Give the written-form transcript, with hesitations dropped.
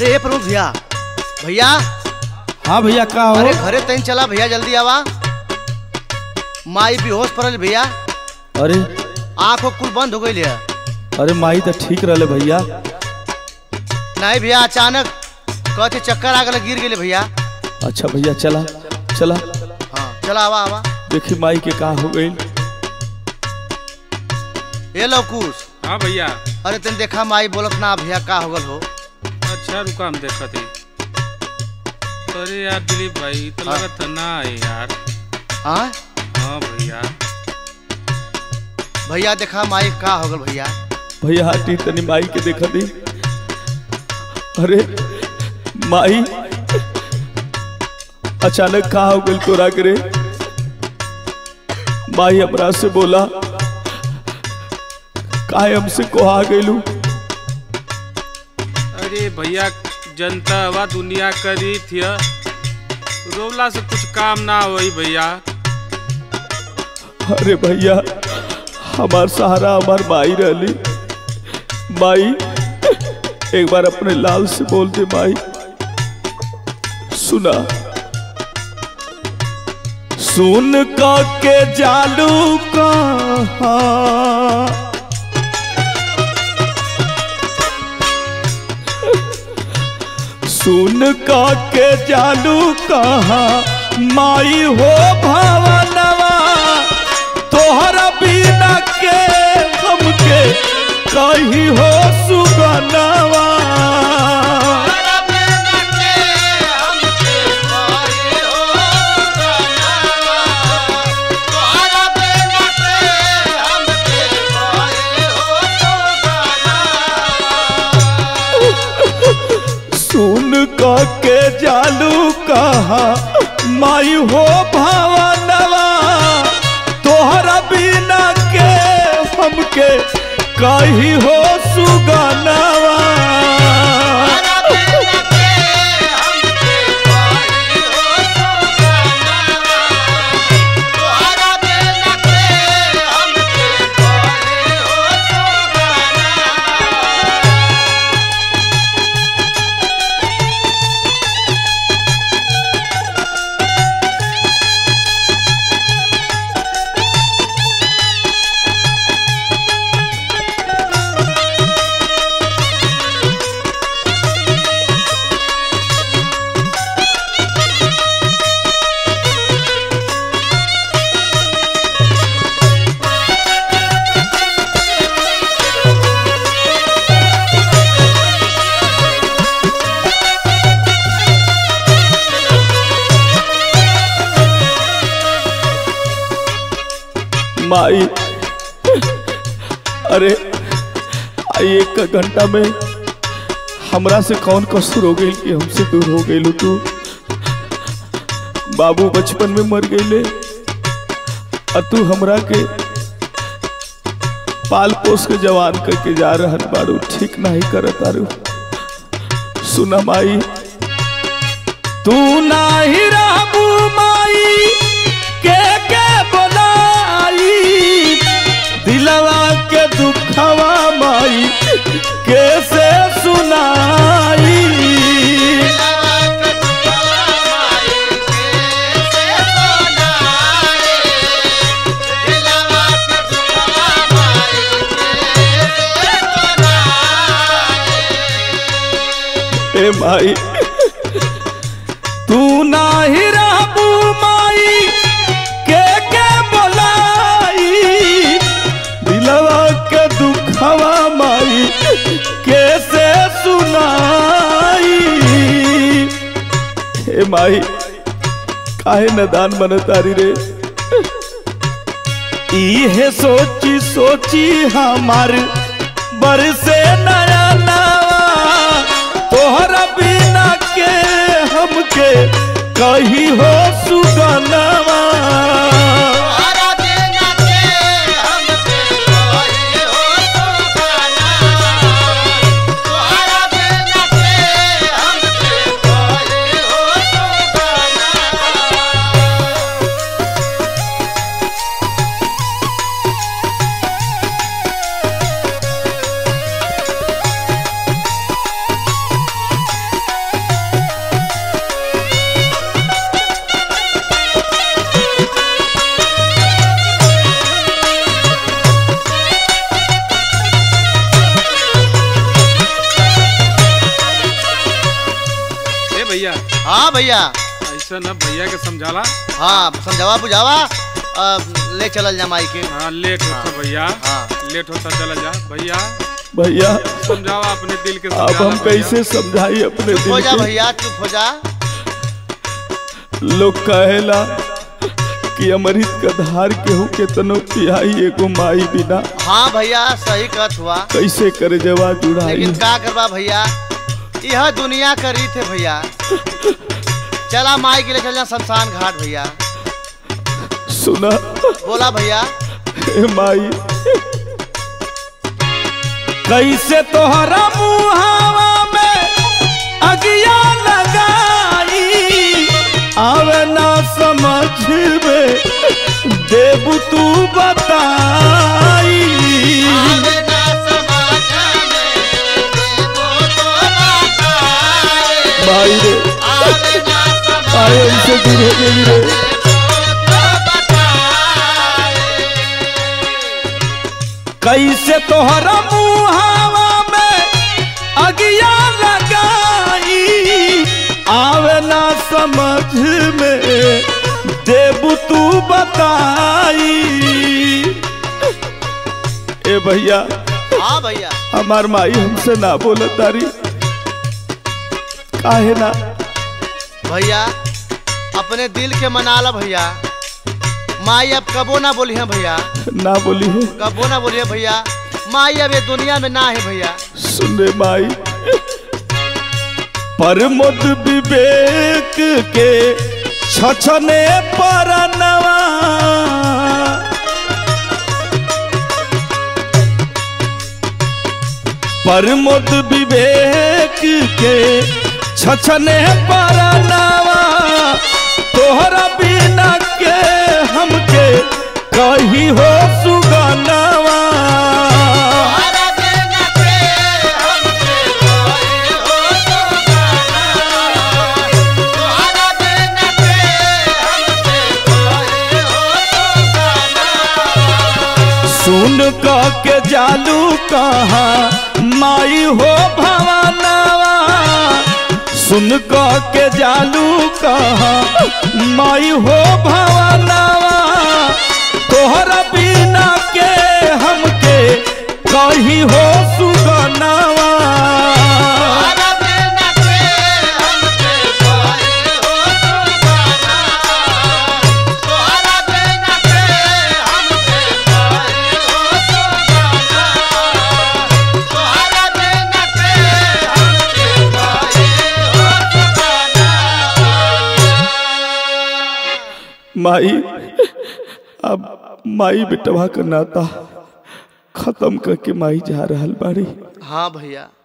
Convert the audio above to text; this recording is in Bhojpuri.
अरे प्रभु भैया भैया। हाँ भैया का हो? अरे घरे तैन चला भैया, जल्दी आवा। माई बेहोश पड़ल भैया। अरे आँख कुल बंद हो गई है। अरे माई तो ठीक रहे भैया। नहीं भैया, अचानक कहते चक्कर आ गए, गिर गए भैया। अच्छा भैया चला चला। हाँ चला आवा आवा। देखी माई के का हो गई। ये लो कुछ। हाँ भैया। अरे तेन देखा माई बोलत ना भैया का हो गल हो। अच्छा रुका, हम देखा थे। अरे यार दिलीप भाई तो लगत ना है यार। हाँ हाँ भैया। भैया देखा माई का हो गल भैया। भैया हटी तनी माई के देखा दी। अरे माई अचानक का हो गल तोरा करे। माई हमरा से बोला काहे हमसे कोहा गइलू। अरे भैया जनता वा दुनिया करी थी, रोला से कुछ काम ना होई भैया। अरे भैया हमार सहारा हमार माई रहली। माई एक बार अपने लाल से बोल दे माई। सुना सुन का के जालू कहा, सुन का के जालू कहा माई हो भावनवा। तोहरा बिना के हमके कही हो सुगनवा। सुन का के जालू कहा माई हो भावनवा। तोहरा बिना के हमके कही हो सुगनवा। माई अरे एक घंटा में हमरा से कौन कसूर हो गई कि हमसे दूर हो गई तू। बाबू बचपन में मर गईले और तू हमरा के पाल पोस के जवान करके जा रहल बारू। ठीक नहीं करत आरू। सुना माई तू नाही रहबू माई के बोलाई। दिलवा के दुखवा माई कैसे सुनाई। ए माई तू नाही रहबू माई के बोलाई। दिलवा के दुखवा माई कैसे सुनाई। हे माई काहे नदान बनतारी रे। इहे सोची सोची हमार बरसे नया नवा। तोहरा बिना के हमके कही हो सुगनवा। हाँ भैया। ऐसा ना भैया के समझाला। हाँ समझावा बुझावा ले चलल जा माई के। हाँ लेट होता भैया। हाँ लेट होता चला जा भैया। भैया समझावा अपने दिल के। अब हम कैसे समझाई अपने चुप हो दिल जा के? भैया चुप हो जा। लोग कहेला कि अमृत का धार केहू के तनो पियाई एगो माई बिना। हाँ भैया सही कहत हुआ। कैसे करे जवा जुड़ाई। लेकिन का करबा भैया, यह दुनिया का रीत है भैया। चला माई के लिए चल जा शमशान घाट भैया। सुना बोला भैया। हे माई कैसे तोहरा मुहावा में अगिया लगाई, आवे ना समझ में देबू तू बताई। भाई रे आए उनसे धीरे धीरे। कैसे तोहरा मुहावा में अगिया लगाई, आवे ना समझ में देबू तू बताई। ए भैया। हाँ भैया। हमार माई हमसे ना बोला तारी काहे ना। भैया अपने दिल के मना ला भैया। माई अब कबो ना बोली है भैया। ना बोली है। कबो ना बोली है भैया। माई अब ये दुनिया में ना है भैया। सुन रे माई परमोद विवेक के छछने परनवा, परमोद विवेक के छछने परनवा, तोहरा बिना के हमके कही हो सुगनवा। सुन के जालू कहाँ माई हो भवानवा, सुन के जालू कहाँ माई हो भवानवा, तोहरा बिना के हमके कही हो सुगनवा। माई अब माई बेटवा का नाता खत्म करके माई जा रहल बाड़ी। हाँ भैया।